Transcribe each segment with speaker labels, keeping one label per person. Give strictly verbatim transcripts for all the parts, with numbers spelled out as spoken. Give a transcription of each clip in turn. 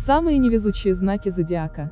Speaker 1: Самые невезучие знаки зодиака.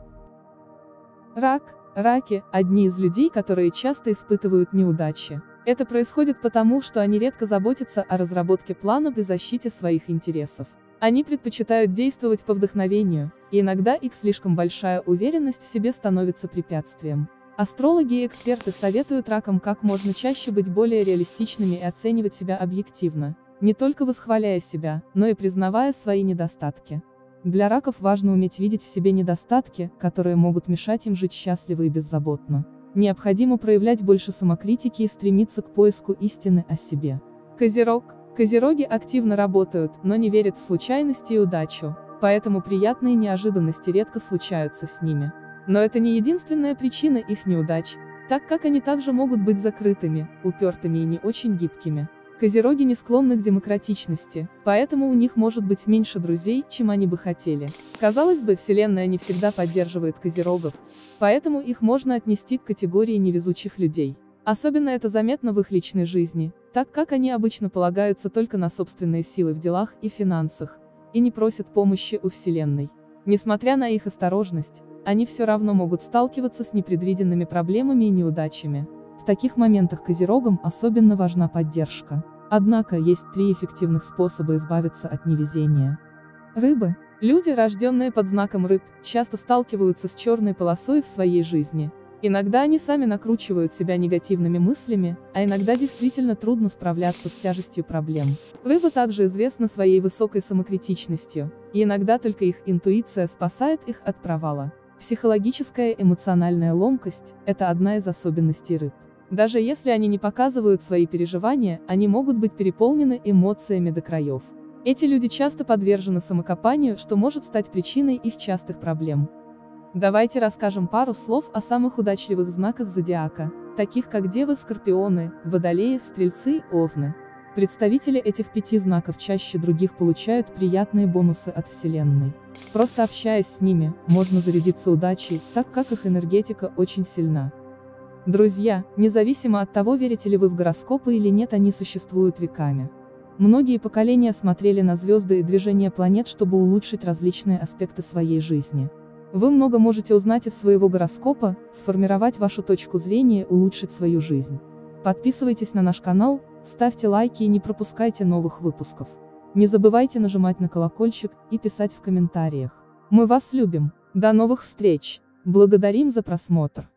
Speaker 1: Рак. Раки – одни из людей, которые часто испытывают неудачи. Это происходит потому, что они редко заботятся о разработке планов и защите своих интересов. Они предпочитают действовать по вдохновению, и иногда их слишком большая уверенность в себе становится препятствием. Астрологи и эксперты советуют ракам как можно чаще быть более реалистичными и оценивать себя объективно, не только восхваляя себя, но и признавая свои недостатки. Для раков важно уметь видеть в себе недостатки, которые могут мешать им жить счастливо и беззаботно. Необходимо проявлять больше самокритики и стремиться к поиску истины о себе. Козерог. Козероги активно работают, но не верят в случайности и удачу, поэтому приятные неожиданности редко случаются с ними. Но это не единственная причина их неудач, так как они также могут быть закрытыми, упертыми и не очень гибкими. Козероги не склонны к демократичности, поэтому у них может быть меньше друзей, чем они бы хотели. Казалось бы, Вселенная не всегда поддерживает козерогов, поэтому их можно отнести к категории невезучих людей. Особенно это заметно в их личной жизни, так как они обычно полагаются только на собственные силы в делах и финансах, и не просят помощи у Вселенной. Несмотря на их осторожность, они все равно могут сталкиваться с непредвиденными проблемами и неудачами. В таких моментах козерогам особенно важна поддержка. Однако, есть три эффективных способа избавиться от невезения. Рыбы. Люди, рожденные под знаком рыб, часто сталкиваются с черной полосой в своей жизни. Иногда они сами накручивают себя негативными мыслями, а иногда действительно трудно справляться с тяжестью проблем. Рыбы также известны своей высокой самокритичностью, и иногда только их интуиция спасает их от провала. Психологическая эмоциональная ломкость – это одна из особенностей рыб. Даже если они не показывают свои переживания, они могут быть переполнены эмоциями до краев. Эти люди часто подвержены самокопанию, что может стать причиной их частых проблем. Давайте расскажем пару слов о самых удачливых знаках зодиака, таких как Девы, Скорпионы, Водолеи, Стрельцы, Овны. Представители этих пяти знаков чаще других получают приятные бонусы от Вселенной. Просто общаясь с ними, можно зарядиться удачей, так как их энергетика очень сильна. Друзья, независимо от того, верите ли вы в гороскопы или нет, они существуют веками. Многие поколения смотрели на звезды и движение планет, чтобы улучшить различные аспекты своей жизни. Вы много можете узнать из своего гороскопа, сформировать вашу точку зрения и улучшить свою жизнь. Подписывайтесь на наш канал, ставьте лайки и не пропускайте новых выпусков. Не забывайте нажимать на колокольчик и писать в комментариях. Мы вас любим. До новых встреч. Благодарим за просмотр.